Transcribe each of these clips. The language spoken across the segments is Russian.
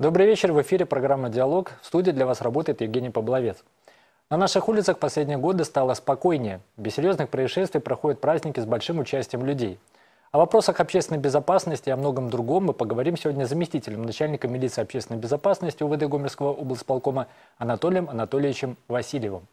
Добрый вечер, в эфире программа «Диалог». В студии для вас работает Евгений Побловец. На наших улицах последние годы стало спокойнее. Без серьезных происшествий проходят праздники с большим участием людей. О вопросах общественной безопасности и о многом другом мы поговорим сегодня с заместителем начальника милиции общественной безопасности УВД Гомельского облсполкома Анатолием Анатольевичем Васильевым.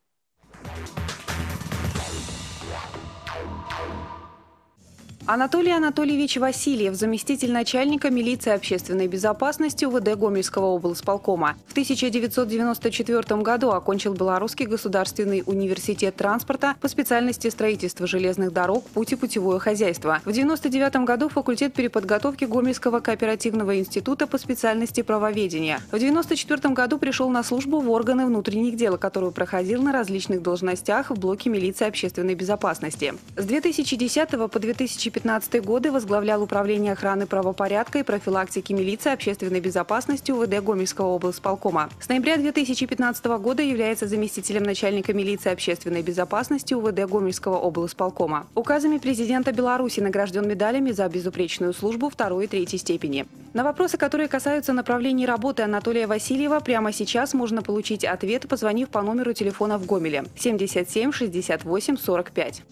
Анатолий Анатольевич Васильев, заместитель начальника милиции общественной безопасности УВД Гомельского облсполкома. В 1994 году окончил Белорусский государственный университет транспорта по специальности строительства железных дорог, путь и путевое хозяйство. В 1999 году факультет переподготовки Гомельского кооперативного института по специальности правоведения. В 1994 году пришел на службу в органы внутренних дел, которую проходил на различных должностях в блоке милиции общественной безопасности. С 2010 по 2015 годы возглавлял управление охраны правопорядка и профилактики милиции общественной безопасности УВД Гомельского облсполкома. С ноября 2015 года является заместителем начальника милиции общественной безопасности УВД Гомельского облсполкома. Указами президента Беларуси награжден медалями за безупречную службу 2 и 3 степени. На вопросы, которые касаются направлений работы Анатолия Васильева, прямо сейчас можно получить ответ, позвонив по номеру телефона в Гомеле 77 68 45.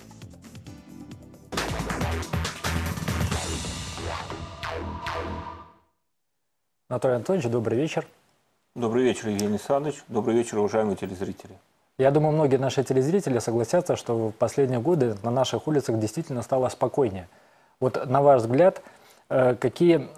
Анатолий Анатольевич, добрый вечер. Добрый вечер, Евгений Александрович. Добрый вечер, уважаемые телезрители. Я думаю, многие наши телезрители согласятся, что в последние годы на наших улицах действительно стало спокойнее. Вот на ваш взгляд, какие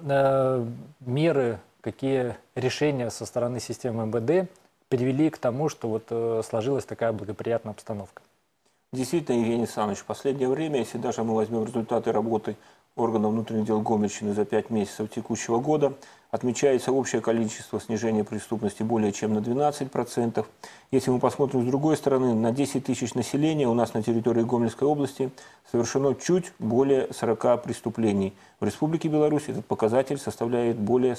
меры, какие решения со стороны системы МВД привели к тому, что вот сложилась такая благоприятная обстановка? Действительно, Евгений Александрович, в последнее время, если даже мы возьмем результаты работы органов внутренних дел Гомельщины за 5 месяцев текущего года, отмечается общее количество снижения преступности более чем на 12%. Если мы посмотрим с другой стороны, на 10 тысяч населения у нас на территории Гомельской области совершено чуть более 40 преступлений. В Республике Беларусь этот показатель составляет более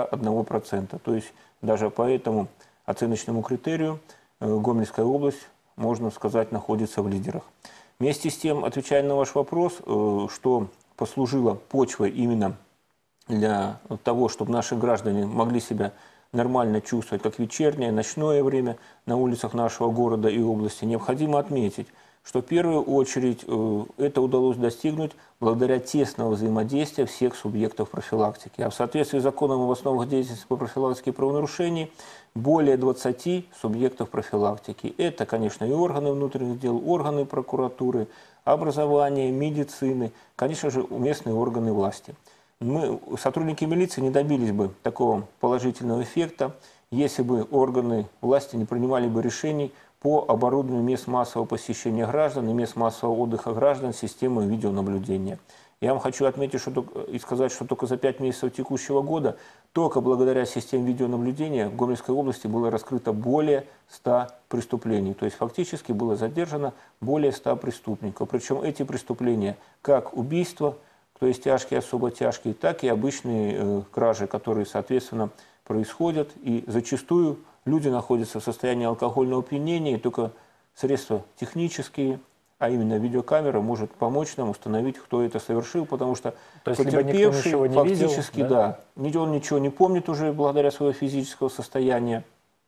41%. То есть даже по этому оценочному критерию Гомельская область, можно сказать, находится в лидерах. Вместе с тем, отвечая на ваш вопрос, что послужило почвой именно для того, чтобы наши граждане могли себя нормально чувствовать, как вечернее, ночное время на улицах нашего города и области, необходимо отметить, что в первую очередь это удалось достигнуть благодаря тесному взаимодействию всех субъектов профилактики. А в соответствии с законом об основах деятельности по профилактике правонарушений более 20 субъектов профилактики. Это, конечно, и органы внутренних дел, органы прокуратуры, образования, медицины, конечно же, местные органы власти. Мы, сотрудники милиции, не добились бы такого положительного эффекта, если бы органы власти не принимали бы решений по оборудованию мест массового посещения граждан и мест массового отдыха граждан системой видеонаблюдения. Я вам хочу отметить и сказать, что только за 5 месяцев текущего года, только благодаря системе видеонаблюдения в Гомельской области было раскрыто более 100 преступлений. То есть фактически было задержано более 100 преступников. Причем эти преступления, как убийства, то есть тяжкие, особо тяжкие, так и обычные кражи, которые, соответственно, происходят. И зачастую люди находятся в состоянии алкогольного опьянения, и только средства технические, а именно видеокамера, может помочь нам установить, кто это совершил, потому что потерпевший фактически, да, он ничего не помнит уже благодаря своему физическому состоянию.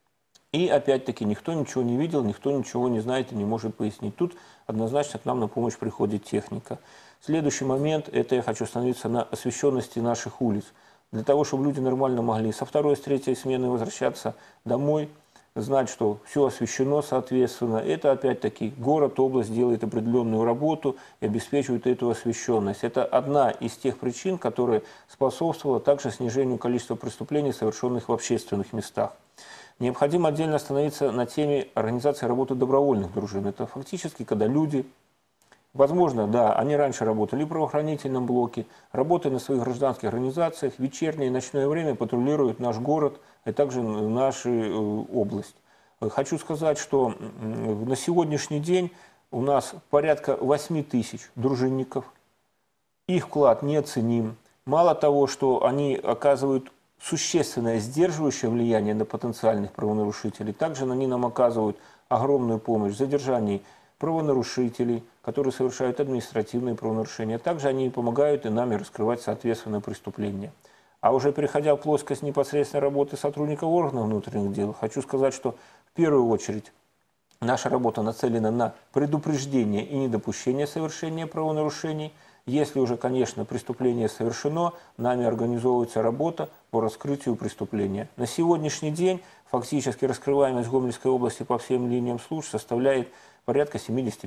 И опять-таки никто ничего не видел, никто ничего не знает и не может пояснить. Тут однозначно к нам на помощь приходит техника. Следующий момент, это я хочу остановиться на освещенности наших улиц. Для того, чтобы люди нормально могли со 2-й, с 3-й смены возвращаться домой, знать, что все освещено, соответственно, это опять-таки город, область делает определенную работу и обеспечивает эту освещенность. Это одна из тех причин, которая способствовала также снижению количества преступлений, совершенных в общественных местах. Необходимо отдельно остановиться на теме организации работы добровольных дружин. Это фактически, когда люди, возможно, да, они раньше работали в правоохранительном блоке, работая на своих гражданских организациях, в вечернее и ночное время патрулируют наш город, и также нашу область. Хочу сказать, что на сегодняшний день у нас порядка 8 тысяч дружинников. Их вклад неоценим. Мало того, что они оказывают существенное сдерживающее влияние на потенциальных правонарушителей, также они нам оказывают огромную помощь в задержании правонарушителей, которые совершают административные правонарушения. Также они помогают и нами раскрывать соответственные преступления. А уже переходя в плоскость непосредственно работы сотрудников органов внутренних дел, хочу сказать, что в первую очередь наша работа нацелена на предупреждение и недопущение совершения правонарушений. Если уже, конечно, преступление совершено, нами организовывается работа по раскрытию преступления. На сегодняшний день фактически раскрываемость Гомельской области по всем линиям служб составляет порядка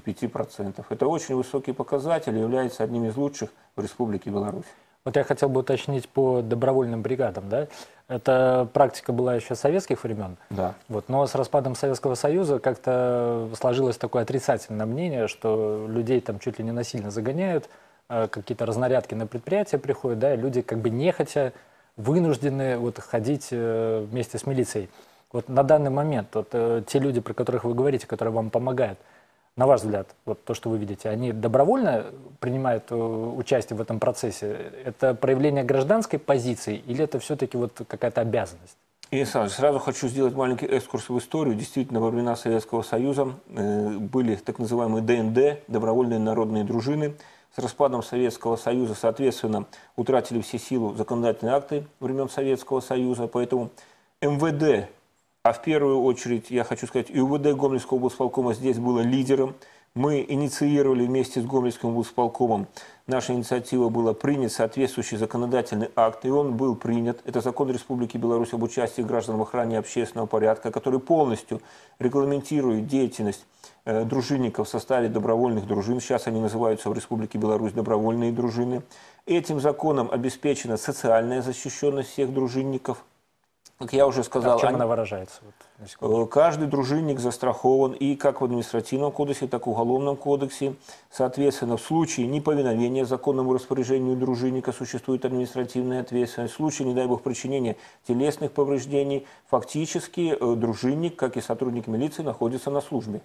75%. Это очень высокий показатель и является одним из лучших в Республике Беларусь. Вот я хотел бы уточнить по добровольным бригадам, да? Это практика была еще с советских времен. Да. Вот, но с распадом Советского Союза как-то сложилось такое отрицательное мнение, что людей там чуть ли не насильно загоняют, какие-то разнарядки на предприятия приходят, да, и люди как бы нехотя вынуждены вот ходить вместе с милицией. Вот на данный момент вот, те люди, про которых вы говорите, которые вам помогают, на ваш взгляд, вот то, что вы видите, они добровольно принимают участие в этом процессе? Это проявление гражданской позиции или это все-таки вот какая-то обязанность? Игорь Александрович, сразу хочу сделать маленький экскурс в историю. Действительно, во времена Советского Союза были так называемые ДНД, добровольные народные дружины. С распадом Советского Союза, соответственно, утратили все силу законодательные акты времен Советского Союза. Поэтому МВД, а в первую очередь, я хочу сказать, и УВД Гомельского облсполкома здесь было лидером. Мы инициировали вместе с Гомельским облсполкомом, наша инициатива была принят соответствующий законодательный акт, и он был принят. Это закон Республики Беларусь об участии граждан в охране общественного порядка, который полностью регламентирует деятельность дружинников в составе добровольных дружин. Сейчас они называются в Республике Беларусь добровольные дружины. Этим законом обеспечена социальная защищенность всех дружинников. Как я уже сказал, в чем она выражается? Вот, каждый дружинник застрахован и как в административном кодексе, так и в уголовном кодексе. Соответственно, в случае неповиновения законному распоряжению дружинника существует административная ответственность. В случае, не дай бог, причинения телесных повреждений, фактически дружинник, как и сотрудник милиции, находится на службе.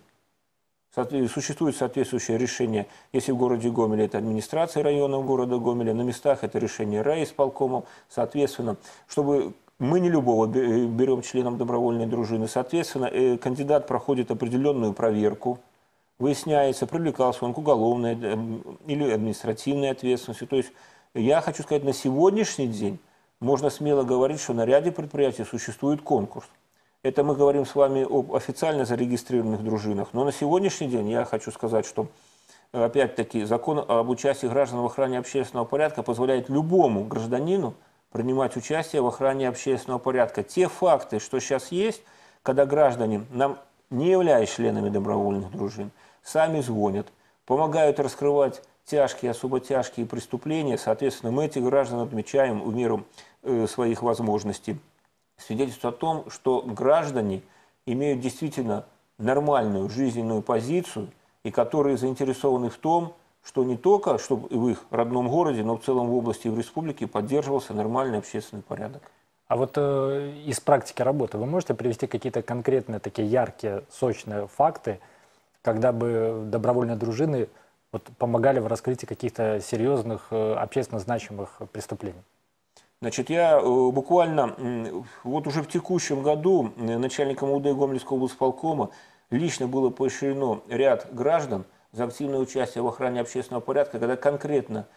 Существует соответствующее решение, если в городе Гомеле это администрация районов города Гомеля, на местах это решение райисполкомов. Соответственно, чтобы мы не любого берем членом добровольной дружины. Соответственно, кандидат проходит определенную проверку, выясняется, привлекался он к уголовной или административной ответственности. То есть, я хочу сказать, на сегодняшний день можно смело говорить, что на ряде предприятий существует конкурс. Это мы говорим с вами об официально зарегистрированных дружинах. Но на сегодняшний день я хочу сказать, что, опять-таки, закон об участии граждан в охране общественного порядка позволяет любому гражданину принимать участие в охране общественного порядка. Те факты, что сейчас есть, когда граждане, нам не являясь членами добровольных дружин, сами звонят, помогают раскрывать тяжкие, особо тяжкие преступления, соответственно, мы этих граждан отмечаем в меру своих возможностей. Свидетельствует о том, что граждане имеют действительно нормальную жизненную позицию и которые заинтересованы в том, что не только чтобы в их родном городе, но в целом в области и в республике поддерживался нормальный общественный порядок. А вот из практики работы вы можете привести какие-то конкретные такие яркие, сочные факты, когда бы добровольные дружины вот, помогали в раскрытии каких-то серьезных, общественно значимых преступлений? Значит, я буквально вот уже в текущем году начальником УВД Гомельского облсполкома лично было поощрено ряд граждан за активное участие в охране общественного порядка, когда конкретно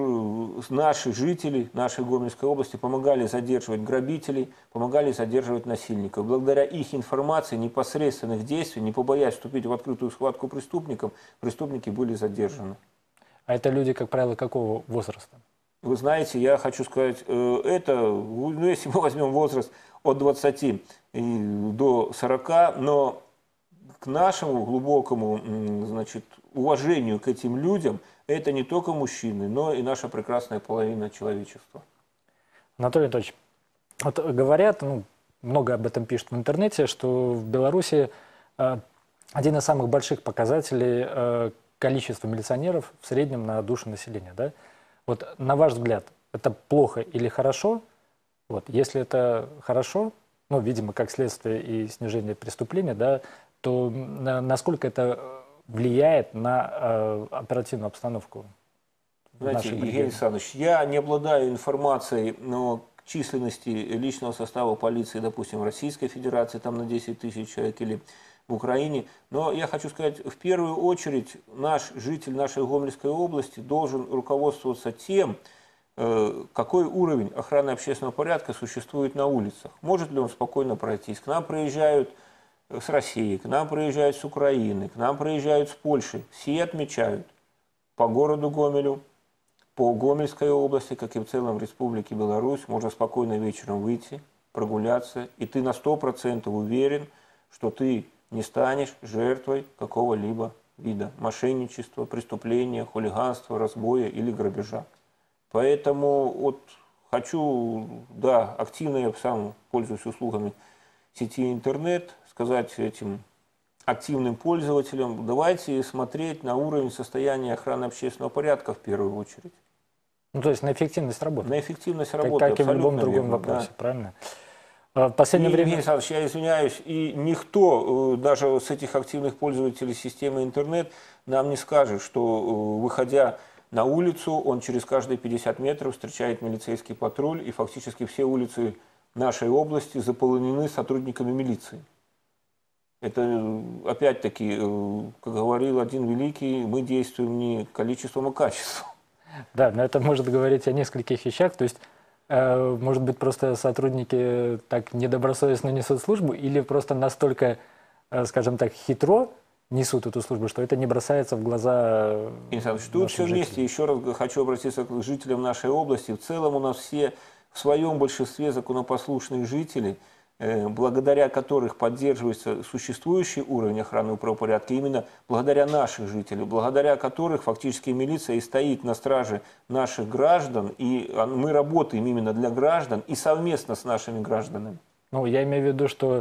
наши жители нашей Гомельской области помогали задерживать грабителей, помогали задерживать насильников. Благодаря их информации, непосредственных действий, не побоясь вступить в открытую схватку преступников, преступники были задержаны. А это люди, как правило, какого возраста? Вы знаете, я хочу сказать, это, ну, если мы возьмем возраст от 20 до 40, но к нашему глубокому, значит, уважению к этим людям, это не только мужчины, но и наша прекрасная половина человечества. Анатолий Анатольевич, вот говорят, ну, много об этом пишут в интернете, что в Беларуси один из самых больших показателей количества милиционеров в среднем на душу населения. Да? Вот на ваш взгляд, это плохо или хорошо? Вот, если это хорошо, ну, видимо, как следствие и снижение преступления, да, то насколько это влияет на оперативную обстановку? Знаете, Евгений Александрович, я не обладаю информацией о численности личного состава полиции, допустим, в Российской Федерации, там на 10 тысяч человек, или в Украине. Но я хочу сказать, в первую очередь, наш житель нашей Гомельской области должен руководствоваться тем, какой уровень охраны общественного порядка существует на улицах. Может ли он спокойно пройтись? К нам приезжают с России, к нам приезжают с Украины, к нам приезжают с Польши. Все отмечают по городу Гомелю, по Гомельской области, как и в целом в Республике Беларусь, можно спокойно вечером выйти, прогуляться, и ты на 100% уверен, что ты не станешь жертвой какого-либо вида мошенничества, преступления, хулиганства, разбоя или грабежа. Поэтому вот хочу, да, активно я сам пользуюсь услугами сети интернет, сказать этим активным пользователям, давайте смотреть на уровень состояния охраны общественного порядка в первую очередь. Ну, то есть на эффективность работы. На эффективность работы, как и в любом другом верно, вопросе, да. правильно? В последнее время... Евгений Александрович, я извиняюсь, и никто, даже с этих активных пользователей системы интернет, нам не скажет, что, выходя на улицу, он через каждые 50 метров встречает милицейский патруль, и фактически все улицы нашей области заполнены сотрудниками милиции. Это, опять-таки, как говорил один великий, мы действуем не количеством, а качеством. Да, но это может говорить о нескольких вещах. То есть, может быть, просто сотрудники так недобросовестно несут службу или просто настолько, скажем так, хитро несут эту службу, что это не бросается в глаза Тут все вместе. Еще раз хочу обратиться к жителям нашей области. В целом у нас все в своем большинстве законопослушных жителей, благодаря которых поддерживается существующий уровень охраны и правопорядка, именно благодаря наших жителей, благодаря которых фактически милиция и стоит на страже наших граждан, и мы работаем именно для граждан и совместно с нашими гражданами. Ну, я имею в виду, что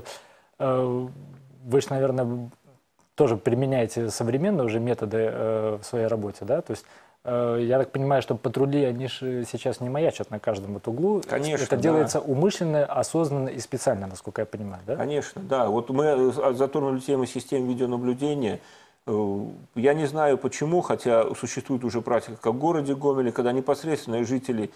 вы же, наверное, тоже применяете современные уже методы в своей работе, да? То есть я так понимаю, что патрули, они же сейчас не маячат на каждом вот углу. Конечно, это делается умышленно, осознанно и специально, насколько я понимаю, да? Конечно, да. Вот мы затронули тему систем видеонаблюдения. Я не знаю почему, хотя существует уже практика, как в городе Гомеле, когда непосредственно жители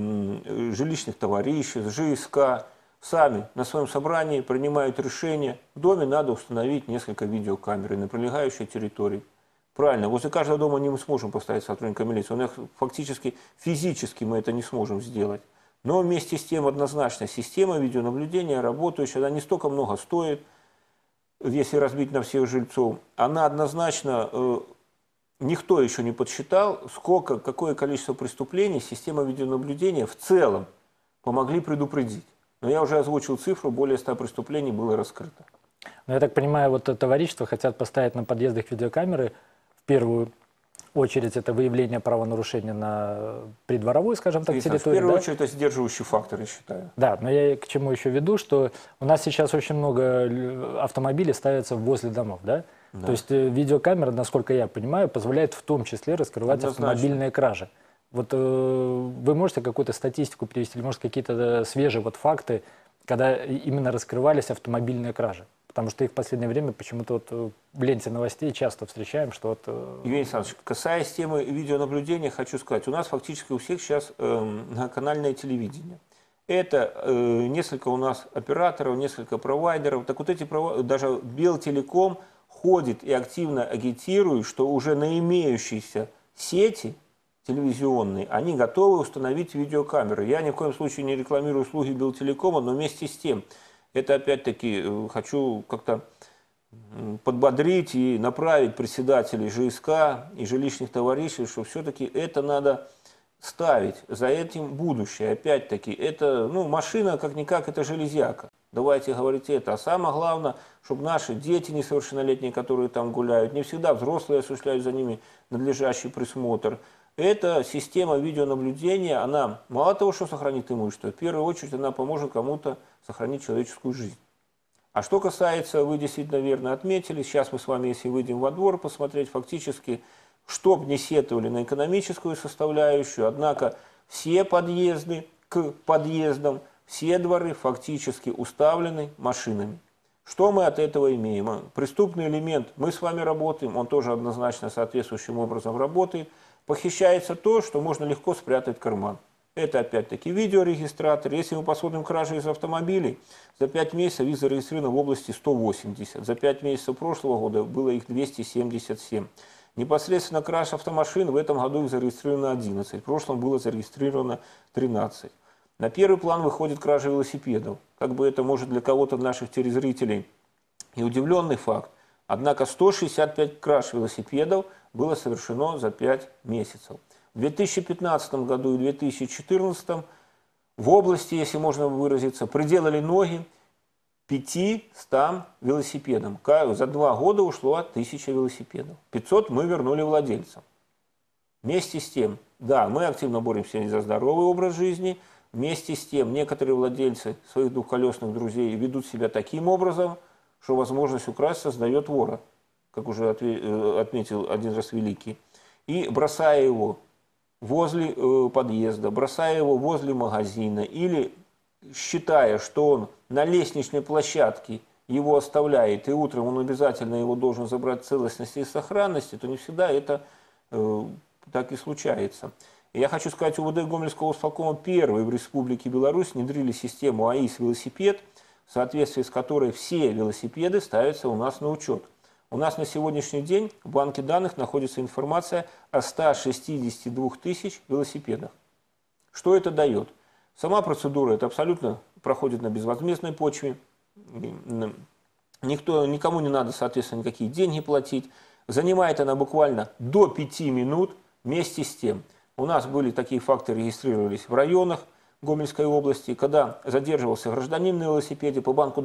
жилищных товариществ, ЖСК сами на своем собрании принимают решение, в доме надо установить несколько видеокамер на прилегающей территории. Правильно, возле каждого дома не мы сможем поставить сотрудника милиции, фактически физически мы это не сможем сделать. Но вместе с тем однозначно система видеонаблюдения работающая, она не столько много стоит, если разбить на всех жильцов. Она однозначно, никто еще не подсчитал, какое количество преступлений система видеонаблюдения в целом помогли предупредить. Но я уже озвучил цифру, более 100 преступлений было раскрыто. Но я так понимаю, вот товарищество хотят поставить на подъездах видеокамеры. В первую очередь это выявление правонарушения на придворовой, скажем так, территории. В первую очередь это сдерживающий фактор, я считаю. Да, но я к чему еще веду, что у нас сейчас очень много автомобилей ставятся возле домов, да? Да. То есть видеокамера, насколько я понимаю, позволяет в том числе раскрывать автомобильные кражи. Вот вы можете какую-то статистику привести, или может какие-то свежие вот факты, когда именно раскрывались автомобильные кражи? Потому что их в последнее время почему-то вот в ленте новостей часто встречаем, что вот... Евгений Александрович, касаясь темы видеонаблюдения, хочу сказать, у нас фактически у всех сейчас канальное телевидение. Это несколько у нас операторов, несколько провайдеров. Так вот эти даже Белтелеком ходит и активно агитирует, что уже на имеющиеся сети телевизионные, они готовы установить видеокамеры. Я ни в коем случае не рекламирую услуги Белтелекома, но вместе с тем, это опять-таки хочу как-то подбодрить и направить председателей ЖСК и жилищных товариществ, что все-таки это надо ставить, за этим будущее. Опять-таки, это, машина как-никак, это железяка. Давайте говорить это. А самое главное, чтобы наши дети несовершеннолетние, которые там гуляют, не всегда взрослые осуществляют за ними надлежащий присмотр. Эта система видеонаблюдения, она мало того, что сохранит имущество, в первую очередь она поможет кому-то сохранить человеческую жизнь. А что касается, вы действительно верно отметили, сейчас мы с вами, если выйдем во двор посмотреть, фактически, чтоб не сетовали на экономическую составляющую, однако все подъезды к подъездам, все дворы фактически уставлены машинами. Что мы от этого имеем? Преступный элемент, мы с вами работаем, он тоже однозначно соответствующим образом работает. Похищается то, что можно легко спрятать в карман. Это опять-таки видеорегистратор. Если мы посмотрим кражи из автомобилей, за 5 месяцев их зарегистрировано в области 180. За 5 месяцев прошлого года было их 277. Непосредственно краж автомашин, в этом году их зарегистрировано 11, в прошлом было зарегистрировано 13. На первый план выходит кража велосипедов. Как бы это может для кого-то наших телезрителей и удивленный факт. Однако 165 краж велосипедов было совершено за 5 месяцев. В 2015 году и 2014 в области, если можно выразиться, приделали ноги 500 велосипедам. За 2 года ушло 1000 велосипедов. 500 мы вернули владельцам. Вместе с тем, да, мы активно боремся за здоровый образ жизни. Вместе с тем, некоторые владельцы своих двухколесных друзей ведут себя таким образом, что возможность украсть создает вора, как уже отметил один раз великий. И бросая его возле подъезда, бросая его возле магазина или считая, что он на лестничной площадке его оставляет, и утром он обязательно его должен забрать в целостности и сохранности, то не всегда это так и случается. И я хочу сказать, УВД Гомельского облсполкома первый в Республике Беларусь внедрили систему АИС-велосипед, в соответствии с которой все велосипеды ставятся у нас на учет. У нас на сегодняшний день в банке данных находится информация о 162 тысяч велосипедах. Что это дает? Сама процедура это абсолютно проходит на безвозмездной почве. Никому не надо, соответственно, никакие деньги платить. Занимает она буквально до 5 минут. Вместе с тем, у нас были такие факты, регистрировались в районах Гомельской области, когда задерживался гражданин на велосипеде, по банку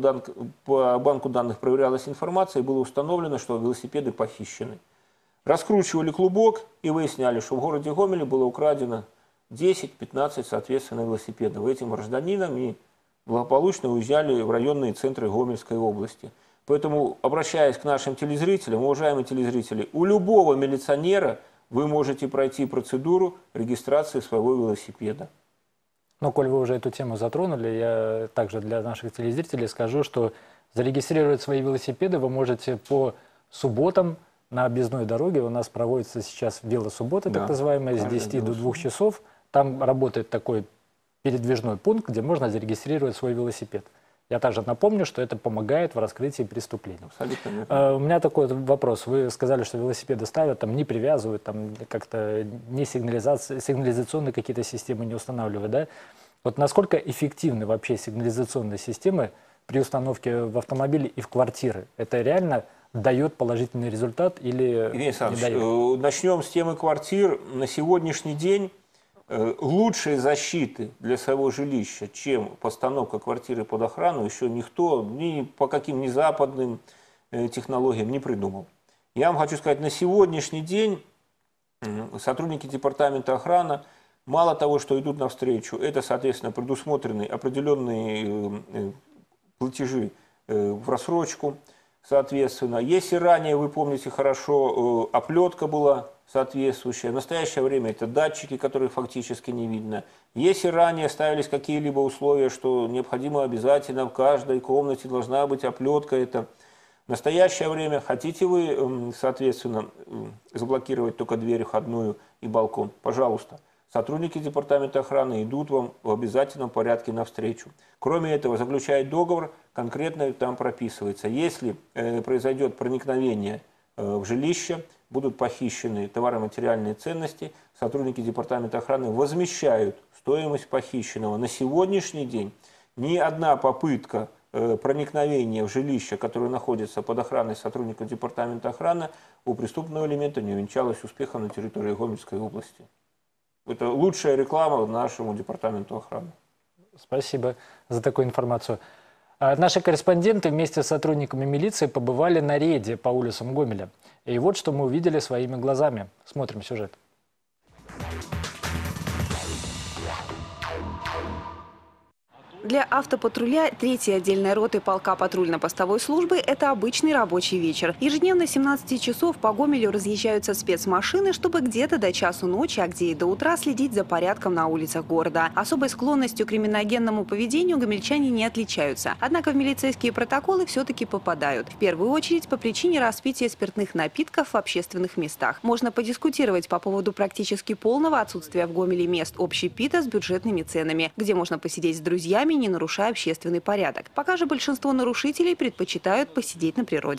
данных проверялась информация, и было установлено, что велосипеды похищены. Раскручивали клубок и выясняли, что в городе Гомеле было украдено 10-15, соответственно, велосипедов этим гражданинам и благополучно уезжали в районные центры Гомельской области. Поэтому, обращаясь к нашим телезрителям, уважаемые телезрители, у любого милиционера вы можете пройти процедуру регистрации своего велосипеда. Но, коль вы уже эту тему затронули, я также для наших телезрителей скажу, что зарегистрировать свои велосипеды вы можете по субботам на объездной дороге. У нас проводится сейчас велосуббота, так называемая, с 10 до 2 часов. Там работает такой передвижной пункт, где можно зарегистрировать свой велосипед. Я также напомню, что это помогает в раскрытии преступлений. Абсолютно. У меня такой вопрос. Вы сказали, что велосипеды ставят, там не привязывают, там как-то не сигнализационные какие-то системы не устанавливают, да? Вот насколько эффективны вообще сигнализационные системы при установке в автомобиле и в квартиры? Это реально дает положительный результат или Евгений Александрович, не дает? начнем с темы квартир. На сегодняшний день лучшей защиты для своего жилища, чем постановка квартиры под охрану, еще никто ни по каким ни западным технологиям не придумал. Я вам хочу сказать, на сегодняшний день сотрудники департамента охраны мало того, что идут навстречу, это, соответственно, предусмотрены определенные платежи в рассрочку, соответственно. Если ранее, вы помните хорошо, оплетка была соответствующая, в настоящее время это датчики, которые фактически не видно. Если ранее ставились какие-либо условия, что необходимо обязательно в каждой комнате должна быть оплетка, это в настоящее время хотите вы, соответственно, заблокировать только дверь входную и балкон, пожалуйста. Сотрудники департамента охраны идут вам в обязательном порядке навстречу. Кроме этого, заключает договор, конкретно там прописывается, если произойдет проникновение в жилище, будут похищены товаро-материальные ценности, сотрудники департамента охраны возмещают стоимость похищенного. На сегодняшний день ни одна попытка проникновения в жилище, которое находится под охраной сотрудников департамента охраны, у преступного элемента не увенчалась успехом на территории Гомельской области. Это лучшая реклама нашему департаменту охраны. Спасибо за такую информацию. Наши корреспонденты вместе с сотрудниками милиции побывали на рейде по улицам Гомеля. И вот что мы увидели своими глазами. Смотрим сюжет. Для автопатруля 3-й отдельной роты полка патрульно-постовой службы – это обычный рабочий вечер. Ежедневно с 17 часов по Гомелю разъезжаются спецмашины, чтобы где-то до часу ночи, а где и до утра следить за порядком на улицах города. Особой склонностью к криминогенному поведению гомельчане не отличаются. Однако в милицейские протоколы все-таки попадают. В первую очередь по причине распития спиртных напитков в общественных местах. Можно подискутировать по поводу практически полного отсутствия в Гомеле мест общепита с бюджетными ценами, где можно посидеть с друзьями, не нарушая общественный порядок. Пока же большинство нарушителей предпочитают посидеть на природе.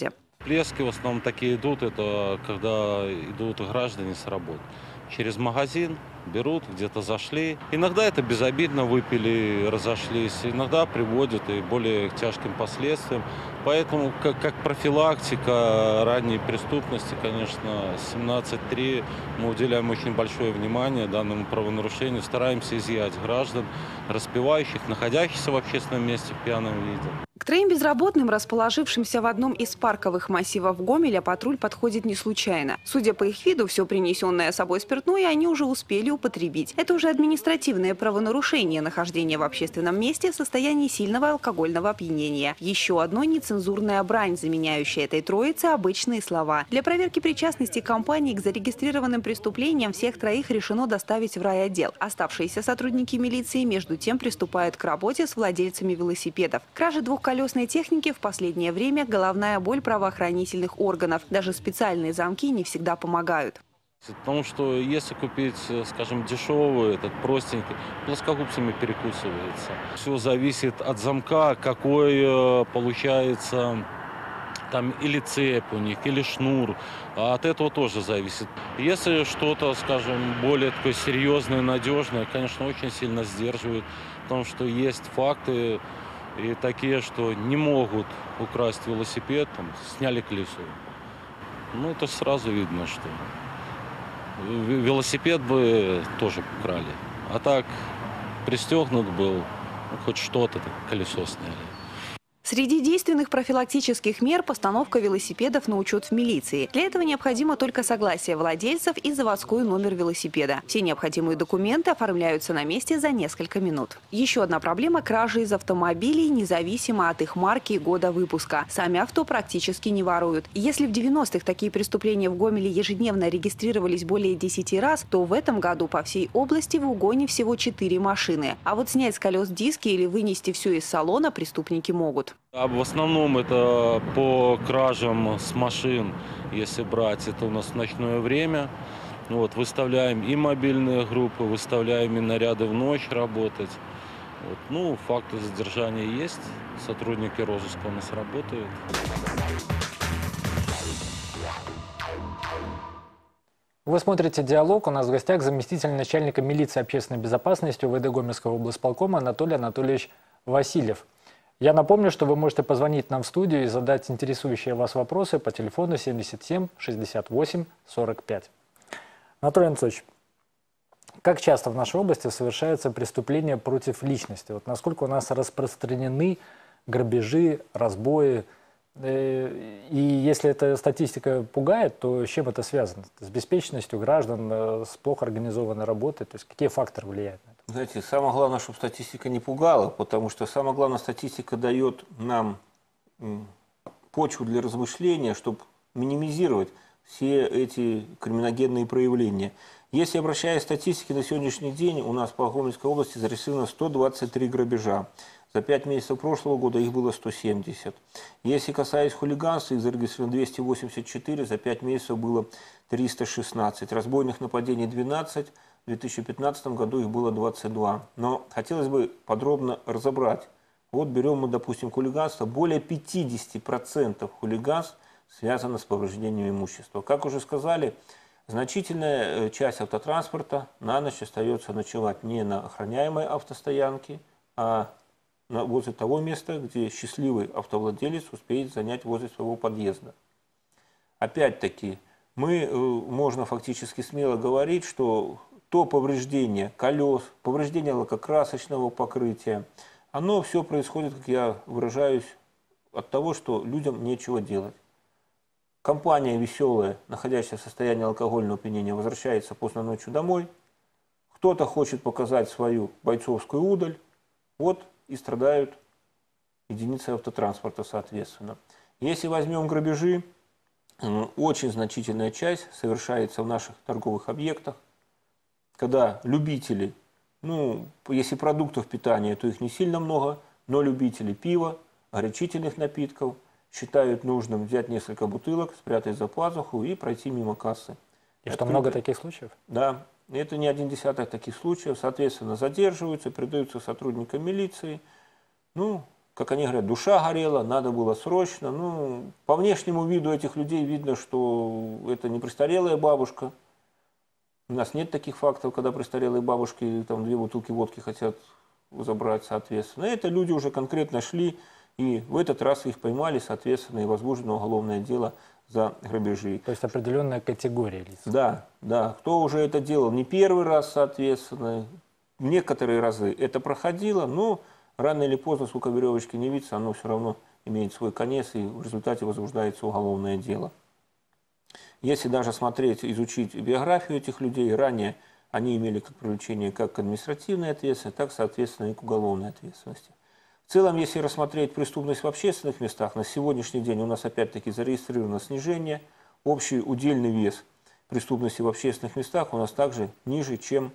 Всплески в основном такие идут, это когда идут граждане с работы. Через магазин берут, где-то зашли. Иногда это безобидно, выпили, разошлись. Иногда приводит и более к тяжким последствиям. Поэтому как профилактика ранней преступности, конечно, 17.3 мы уделяем очень большое внимание данному правонарушению. Стараемся изъять граждан, распивающих, находящихся в общественном месте в пьяном виде. К троим безработным, расположившимся в одном из парковых массивов Гомеля, патруль подходит не случайно. Судя по их виду, все принесенное с собой спиртное они уже успели употребить. Это уже административное правонарушение — нахождение в общественном месте в состоянии сильного алкогольного опьянения. Еще одно — нецензурная брань, заменяющая этой троице обычные слова. Для проверки причастности компании к зарегистрированным преступлениям всех троих решено доставить в райотдел. Оставшиеся сотрудники милиции между тем приступают к работе с владельцами велосипедов. Кражи двухколесной техники в последнее время — головная боль правоохранительных органов. Даже специальные замки не всегда помогают. Потому что если купить, скажем, дешевый, этот простенький, плоскогубцами перекусывается. Все зависит от замка, какой получается там или цепь у них, или шнур. А от этого тоже зависит. Если что-то, скажем, более такое серьезное, надежное, конечно, очень сильно сдерживает. Потому что есть факты и такие, что не могут украсть велосипед, там, сняли колесо. Ну, это сразу видно, что велосипед бы тоже украли. А так пристегнут был, ну, хоть что-то, колесо сняли. Среди действенных профилактических мер — постановка велосипедов на учет в милиции. Для этого необходимо только согласие владельцев и заводской номер велосипеда. Все необходимые документы оформляются на месте за несколько минут. Еще одна проблема — кражи из автомобилей, независимо от их марки и года выпуска. Сами авто практически не воруют. Если в 90-х такие преступления в Гомеле ежедневно регистрировались более 10 раз, то в этом году по всей области в угоне всего 4 машины. А вот снять с колес диски или вынести все из салона преступники могут. А в основном это по кражам с машин, если брать, это у нас в ночное время. Вот, выставляем и мобильные группы, выставляем и наряды в ночь работать. Вот, ну, факты задержания есть, сотрудники розыска у нас работают. Вы смотрите «Диалог». У нас в гостях заместитель начальника милиции общественной безопасности УВД Гомельского облсполкома Анатолий Анатольевич Васильев. Я напомню, что вы можете позвонить нам в студию и задать интересующие вас вопросы по телефону 77 68 45. Анатолий Анатольевич, как часто в нашей области совершаются преступления против личности? Вот насколько у нас распространены грабежи, разбои? И если эта статистика пугает, то с чем это связано? С беспечностью граждан, с плохо организованной работой? То есть какие факторы влияют на это? Знаете, самое главное, чтобы статистика не пугала, потому что самое главное, статистика дает нам почву для размышления, чтобы минимизировать все эти криминогенные проявления. Если, обращаясь к статистике, на сегодняшний день у нас по Гомельской области зарегистрировано 123 грабежа. За 5 месяцев прошлого года их было 170. Если касаясь хулиганства, их зарегистрировано 284, за 5 месяцев было 316. Разбойных нападений 12, в 2015 году их было 22. Но хотелось бы подробно разобрать. Вот берем мы, допустим, хулиганство. Более 50% хулиганств связано с повреждением имущества. Как уже сказали, значительная часть автотранспорта на ночь остается ночевать не на охраняемой автостоянке, а возле того места, где счастливый автовладелец успеет занять возле своего подъезда. Опять-таки, можно фактически смело говорить, что то повреждение колес, повреждение лакокрасочного покрытия, оно все происходит, как я выражаюсь, от того, что людям нечего делать. Компания веселая, находящаяся в состоянии алкогольного опьянения, возвращается поздно ночью домой. Кто-то хочет показать свою бойцовскую удаль. Вот и страдают единицы автотранспорта, соответственно. Если возьмем грабежи, очень значительная часть совершается в наших торговых объектах, когда любители, если продуктов питания, то их не сильно много, но любители пива, горячительных напитков считают нужным взять несколько бутылок, спрятать за пазуху и пройти мимо кассы. И что, много таких случаев? Да. Это не один десяток таких случаев. Соответственно, задерживаются, передаются сотрудникам милиции. как они говорят, душа горела, надо было срочно. Ну, по внешнему виду этих людей видно, что это не престарелая бабушка. У нас нет таких фактов, когда престарелые бабушки там 2 бутылки водки хотят забрать, соответственно. Это люди уже конкретно шли, и в этот раз их поймали, соответственно, и возбуждено уголовное дело за грабежи. То есть определенная категория лиц. Да, да. Кто уже это делал не первый раз, соответственно, некоторые разы это проходило, но рано или поздно, сколько веревочки не виться, оно все равно имеет свой конец, и в результате возбуждается уголовное дело. Если даже смотреть, изучить биографию этих людей, ранее они имели как привлечение как к административной ответственности, так, соответственно, и к уголовной ответственности. В целом, если рассмотреть преступность в общественных местах, на сегодняшний день у нас опять-таки зарегистрировано снижение. Общий удельный вес преступности в общественных местах у нас также ниже, чем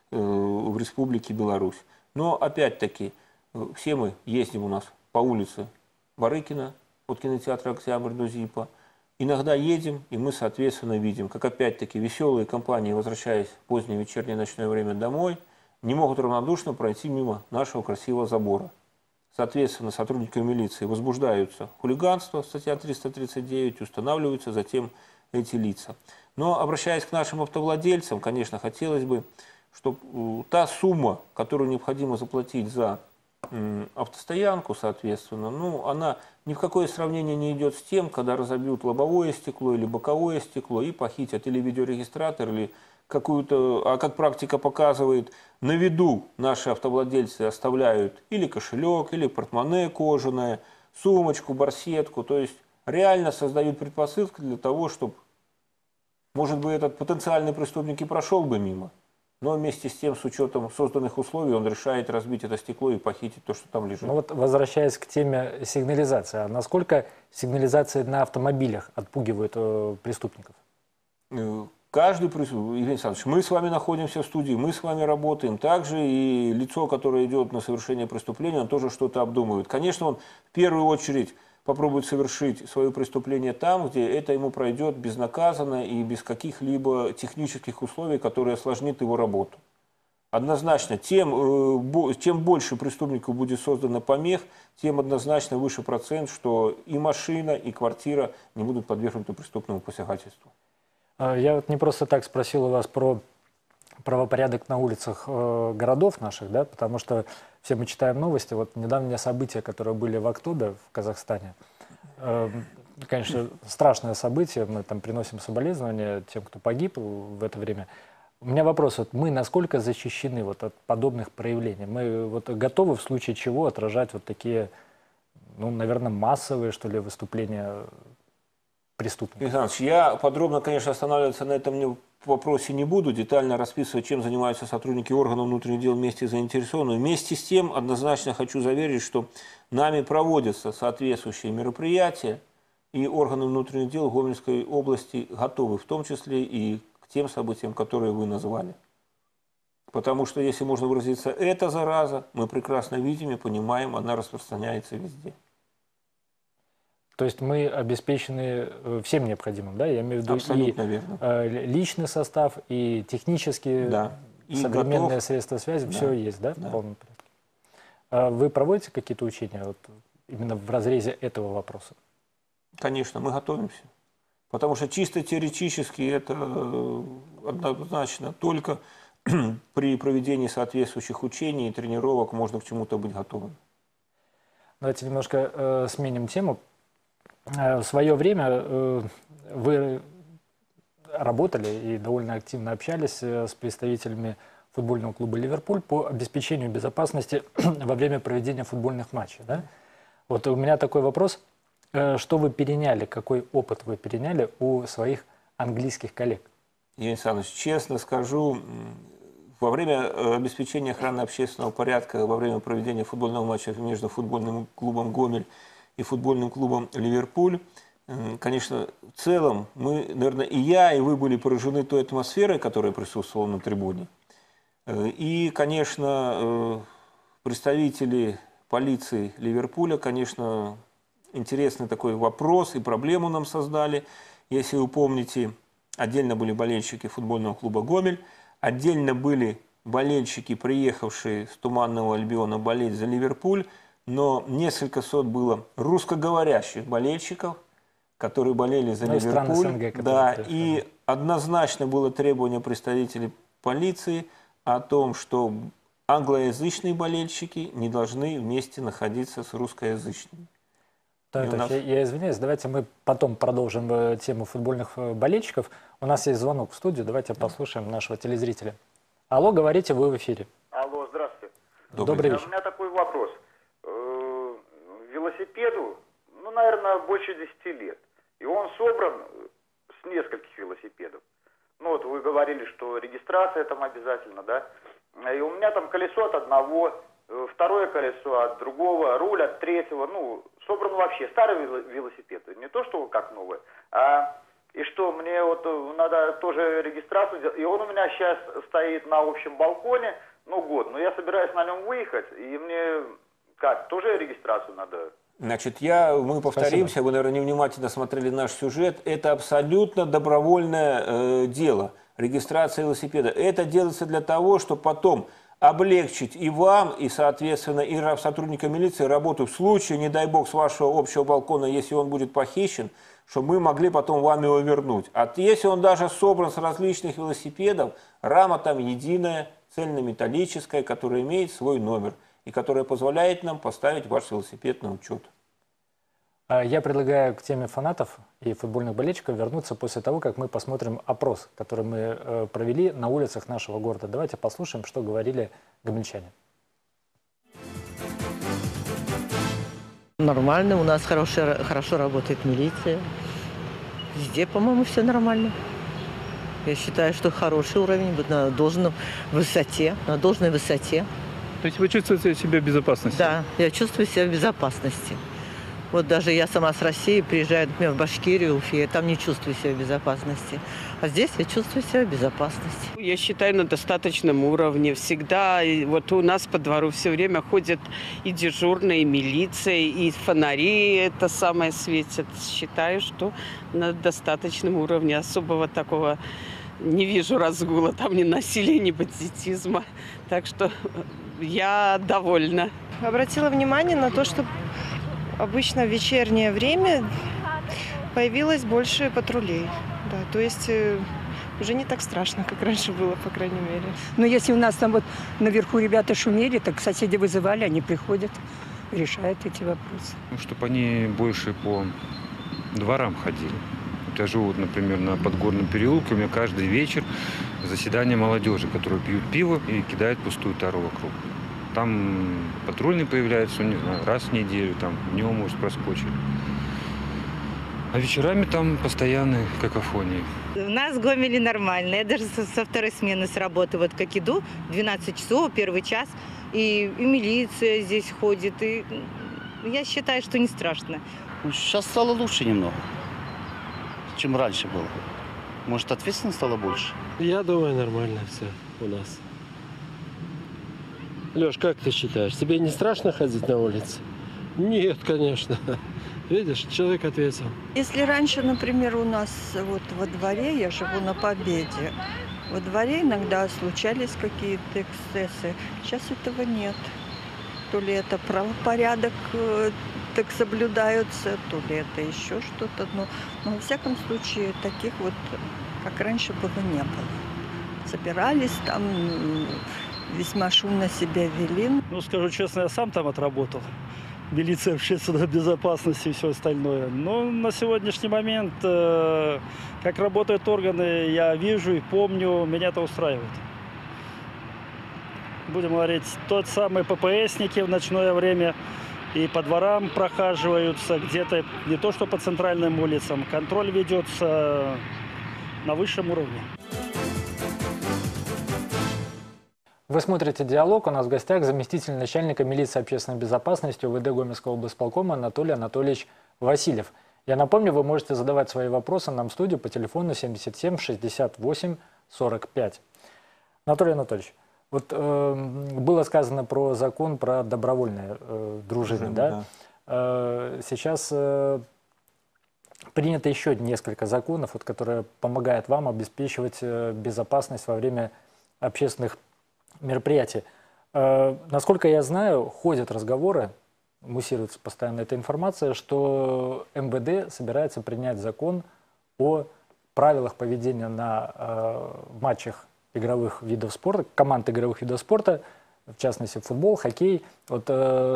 в Республике Беларусь. Но опять-таки, все мы ездим у нас по улице Барыкина от кинотеатра «Октябрь» до ЗИПа. Иногда едем, и мы, соответственно, видим, как опять-таки веселые компании, возвращаясь в позднее вечернее ночное время домой, не могут равнодушно пройти мимо нашего красивого забора. Соответственно, сотрудники милиции возбуждаются хулиганство, статья 339, устанавливаются затем эти лица. Но, обращаясь к нашим автовладельцам, конечно, хотелось бы, чтобы та сумма, которую необходимо заплатить за автостоянку, соответственно, ну, она ни в какое сравнение не идет с тем, когда разобьют лобовое стекло или боковое стекло и похитят или видеорегистратор, или какую-то, а как практика показывает, на виду наши автовладельцы оставляют или кошелек, или портмоне кожаное, сумочку, барсетку, то есть реально создают предпосылки для того, чтобы, может быть, этот потенциальный преступник и прошел бы мимо, но вместе с тем, с учетом созданных условий, он решает разбить это стекло и похитить то, что там лежит. Ну вот, возвращаясь к теме сигнализации, а насколько сигнализация на автомобилях отпугивает преступников? Каждый преступник, Евгений Александрович, мы с вами находимся в студии, мы с вами работаем. Также и лицо, которое идет на совершение преступления, он тоже что-то обдумывает. Конечно, он в первую очередь попробует совершить свое преступление там, где это ему пройдет безнаказанно и без каких-либо технических условий, которые осложнит его работу. Однозначно, чем больше преступнику будет создано помех, тем однозначно выше процент, что и машина, и квартира не будут подвергнуты преступному посягательству. Я вот не просто так спросил у вас про правопорядок на улицах городов наших, да, потому что все мы читаем новости. Вот недавние события, которые были в Актобе, в Казахстане, конечно, страшное событие, мы там приносим соболезнования тем, кто погиб в это время. У меня вопрос, вот мы насколько защищены вот от подобных проявлений? Мы вот готовы в случае чего отражать вот такие, ну, наверное, массовые, что ли, выступления преступников? Александр, я подробно, конечно, останавливаться на этом вопросе не буду, детально расписывать, чем занимаются сотрудники органов внутренних дел вместе заинтересованные. Вместе с тем, однозначно хочу заверить, что нами проводятся соответствующие мероприятия, и органы внутренних дел Гомельской области готовы, в том числе и к тем событиям, которые вы назвали. Потому что, если можно выразиться, эта зараза, мы прекрасно видим и понимаем, она распространяется везде. То есть мы обеспечены всем необходимым, да? Я имею в виду абсолютно и верно. Личный состав, и технические, да. И современные готов. средства связи, Да. все есть, да? Да. В полном порядке. А вы проводите какие-то учения вот, именно в разрезе этого вопроса? Конечно, мы готовимся. Потому что чисто теоретически это однозначно только при проведении соответствующих учений и тренировок можно к чему-то быть готовым. Давайте немножко сменим тему. В свое время вы работали и довольно активно общались с представителями футбольного клуба «Ливерпуль» по обеспечению безопасности во время проведения футбольных матчей. Да? Вот у меня такой вопрос. Что вы переняли, какой опыт вы переняли у своих английских коллег? Евгений Александрович, честно скажу, во время обеспечения охраны общественного порядка, во время проведения футбольного матча между футбольным клубом «Гомель» и футбольным клубом «Ливерпуль», конечно, в целом мы, наверное, и я, и вы были поражены той атмосферой, которая присутствовала на трибуне. И, конечно, представители полиции Ливерпуля, конечно, интересный такой вопрос и проблему нам создали. Если вы помните, отдельно были болельщики футбольного клуба «Гомель», отдельно были болельщики, приехавшие с Туманного Альбиона болеть за Ливерпуль. но несколько сот было русскоговорящих болельщиков, которые болели за Ну и страны Ливерпуль. СНГ, которые Да, приехали. и однозначно было требование представителей полиции о том, что англоязычные болельщики не должны вместе находиться с русскоязычными. Да, И у то нас- есть я извиняюсь, давайте мы потом продолжим тему футбольных болельщиков. У нас есть звонок в студию, давайте послушаем нашего телезрителя. Алло, говорите, вы в эфире. Алло, здравствуйте. Добрый У вечер. меня такой вопрос. Велосипеду, ну, наверное, больше 10 лет. И он собран с нескольких велосипедов. Ну, вот вы говорили, что регистрация там обязательно, да? И у меня там колесо от одного, второе колесо от другого, руль от третьего. Ну, собран вообще старый велосипед. Не то, что как новый, а... И что, мне вот надо тоже регистрацию делать. И он у меня сейчас стоит на общем балконе, ну, год. Но я собираюсь на нем выехать, и мне как, тоже регистрацию надо? Значит, мы повторимся, вы, наверное, невнимательно смотрели наш сюжет. Это абсолютно добровольное дело, регистрация велосипеда. Это делается для того, чтобы потом облегчить и вам, и, соответственно, и сотрудникам милиции работу в случае, не дай бог, с вашего общего балкона, если он будет похищен, чтобы мы могли потом вам его вернуть. А если он даже собран с различных велосипедов, рама там единая, цельнометаллическая, которая имеет свой номер и которая позволяет нам поставить ваш велосипед на учет. Я предлагаю к теме фанатов и футбольных болельщиков вернуться после того, как мы посмотрим опрос, который мы провели на улицах нашего города. Давайте послушаем, что говорили гомельчане. Нормально, у нас хорошо работает милиция. Везде, по-моему, все нормально. Я считаю, что хороший уровень на должной высоте. То есть вы чувствуете себя в безопасности? Да, я чувствую себя в безопасности. Вот даже я сама с России приезжаю, например, в Башкирию, Уфе, я там не чувствую себя в безопасности. А здесь я чувствую себя в безопасности. Я считаю, на достаточном уровне. Всегда, вот у нас по двору все время ходят и дежурные, и милиция, и фонари это самое светят. Считаю, что на достаточном уровне. Особого такого не вижу разгула, там ни насилия, ни бандитизма. Так что я довольна. Обратила внимание на то, что обычно в вечернее время появилось больше патрулей. Да, то есть уже не так страшно, как раньше было, по крайней мере. Но если у нас там вот наверху ребята шумели, так соседи вызывали, они приходят, решают эти вопросы. Ну, чтобы они больше по дворам ходили. Вот я живу, вот, например, на Подгорном переулке, у меня каждый вечер заседание молодежи, которые пьют пиво и кидают пустую тару вокруг. Там патрульный появляется, не знаю, раз в неделю, там днем, может, проскочить. А вечерами там постоянные какофонии. У нас в Гомеле нормально. Я даже со второй смены с работы, вот как иду, 12 часов, первый час, и милиция здесь ходит. И я считаю, что не страшно. Сейчас стало лучше немного, чем раньше было. Может, ответственность стало больше? Я думаю, нормально все у нас. Леш, как ты считаешь, тебе не страшно ходить на улице? Нет, конечно. Видишь, человек ответил. Если раньше, например, у нас вот во дворе, я живу на Победе, во дворе иногда случались какие-то эксцессы. Сейчас этого нет. То ли это правопорядок так соблюдаются, то ли это еще что-то. Но во всяком случае таких вот, как раньше было, не было. Собирались там, весьма шумно себя вели. Ну, скажу честно, я сам там отработал. Милиция, общественная безопасность и все остальное. Но на сегодняшний момент, как работают органы, я вижу и помню, меня это устраивает. Будем говорить, тот самый ППСники в ночное время и по дворам прохаживаются, где-то не то что по центральным улицам. Контроль ведется на высшем уровне. Вы смотрите «Диалог». У нас в гостях заместитель начальника милиции общественной безопасности УВД Гомельского облсполкома Анатолий Анатольевич Васильев. Я напомню, вы можете задавать свои вопросы нам в студию по телефону 77 68 45. Анатолий Анатольевич, вот было сказано про закон про добровольные дружины, да? Сейчас принято еще несколько законов, вот, которые помогают вам обеспечивать безопасность во время общественных мероприятий. Насколько я знаю, ходят разговоры муссируется постоянно эта информация, что МВД собирается принять закон о правилах поведения на матчах игровых видов спорта, команд игровых видов спорта, в частности футбол, хоккей. Вот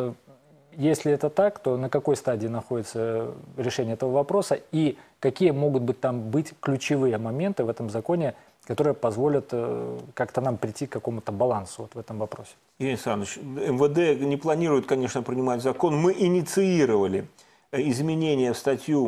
если это так, то на какой стадии находится решение этого вопроса и какие могут быть ключевые моменты в этом законе, которые позволят как-то нам прийти к какому-то балансу вот в этом вопросе? Евгений Александрович, МВД не планирует, конечно, принимать закон. Мы инициировали изменения в статью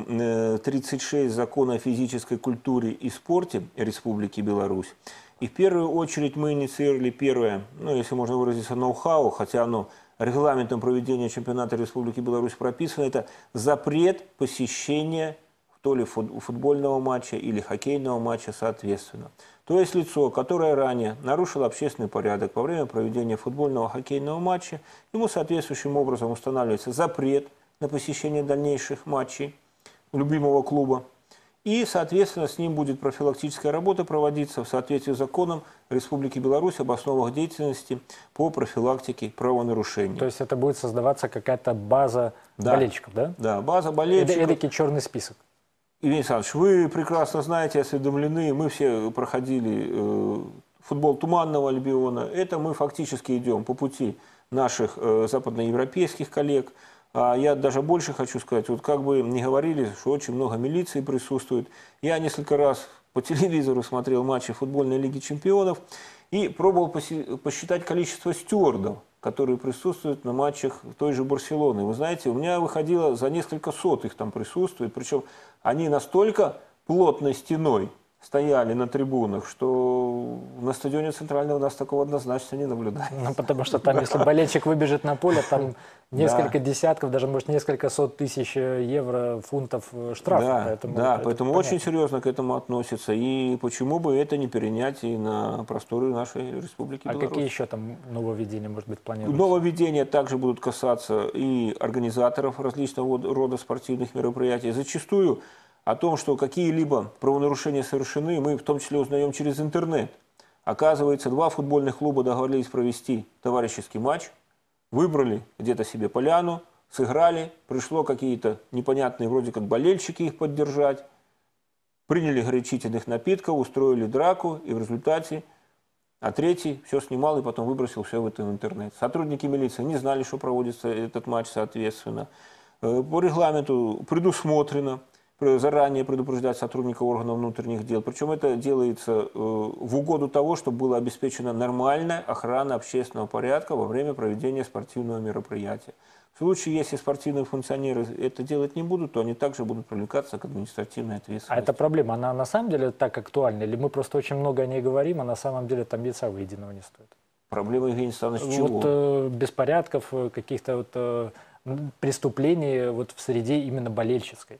36 Закона о физической культуре и спорте Республики Беларусь. И в первую очередь мы инициировали первое, если можно выразиться, ноу-хау, хотя оно регламентом проведения чемпионата Республики Беларусь прописано, это запрет посещения то ли футбольного матча или хоккейного матча соответственно. То есть лицо, которое ранее нарушило общественный порядок во время проведения футбольного хоккейного матча, ему соответствующим образом устанавливается запрет на посещение дальнейших матчей любимого клуба. И, соответственно, с ним будет профилактическая работа проводиться в соответствии с законом Республики Беларусь об основах деятельности по профилактике правонарушений. То есть это будет создаваться какая-то база болельщиков, да? Да, база болельщиков. Эдакий черный список. Евгений Александрович, вы прекрасно знаете, осведомлены, мы все проходили футбол Туманного Альбиона. Это мы фактически идем по пути наших западноевропейских коллег. А я даже больше хочу сказать, вот как бы не говорили, что очень много милиции присутствует. Я несколько раз по телевизору смотрел матчи футбольной лиги чемпионов и пробовал посчитать количество стюардов, которые присутствуют на матчах той же Барселоны. Вы знаете, у меня выходило за несколько сот их там присутствует, причем они настолько плотной стеной стояли на трибунах, что на стадионе Центрального у нас такого однозначно не наблюдается. Ну, потому что там, если болельщик выбежит на поле, там несколько десятков, даже, может, несколько сот тысяч евро, фунтов штрафа. Поэтому очень серьезно к этому относятся. И почему бы это не перенять и на просторы нашей Республики Беларусь? А какие еще там нововведения, может быть, планируются? Нововведения также будут касаться и организаторов различного рода спортивных мероприятий. Зачастую о том, что какие-либо правонарушения совершены, мы в том числе узнаем через интернет. Оказывается, два футбольных клуба договорились провести товарищеский матч, выбрали где-то себе поляну, сыграли, пришло какие-то непонятные вроде как болельщики их поддержать, приняли горячительных напитков, устроили драку, и в результате третий все снимал и потом выбросил все в этот интернет. Сотрудники милиции не знали, что проводится этот матч соответственно. По регламенту предусмотрено заранее предупреждать сотрудников органов внутренних дел. Причем это делается в угоду того, чтобы была обеспечена нормальная охрана общественного порядка во время проведения спортивного мероприятия. В случае, если спортивные функционеры это делать не будут, то они также будут привлекаться к административной ответственности. А эта проблема, она на самом деле так актуальна? Или мы просто очень много о ней говорим, а на самом деле там яйца выеденного не стоит? Проблема, Евгений Александрович, чего? Вот беспорядков, каких-то преступлений в среде именно болельщицкой.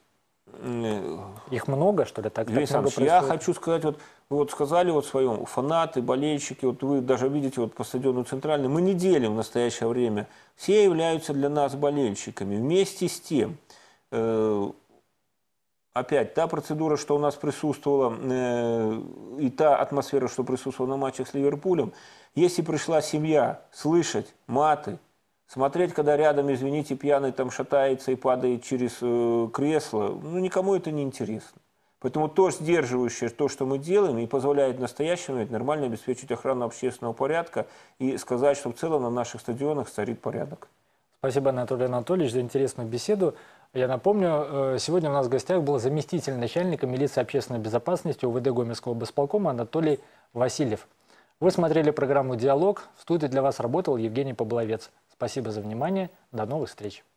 Их много, что ли? Так много я хочу сказать, вы сказали в своем, фанаты, болельщики, вы даже видите по стадиону Центральный, мы не делим в настоящее время. Все являются для нас болельщиками. Вместе с тем, опять, та процедура, что у нас присутствовала, и та атмосфера, что присутствовала на матчах с Ливерпулем, если пришла семья слышать маты, смотреть, когда рядом, извините, пьяный там шатается и падает через кресло, никому это не интересно. Поэтому то сдерживающее, то, что мы делаем, и позволяет в настоящий момент нормально обеспечить охрану общественного порядка и сказать, что в целом на наших стадионах царит порядок. Спасибо, Анатолий Анатольевич, за интересную беседу. Я напомню, сегодня у нас в гостях был заместитель начальника милиции общественной безопасности УВД Гомельского облсполкома Анатолий Васильев. Вы смотрели программу «Диалог». В студии для вас работал Евгений Побловец. Спасибо за внимание. До новых встреч.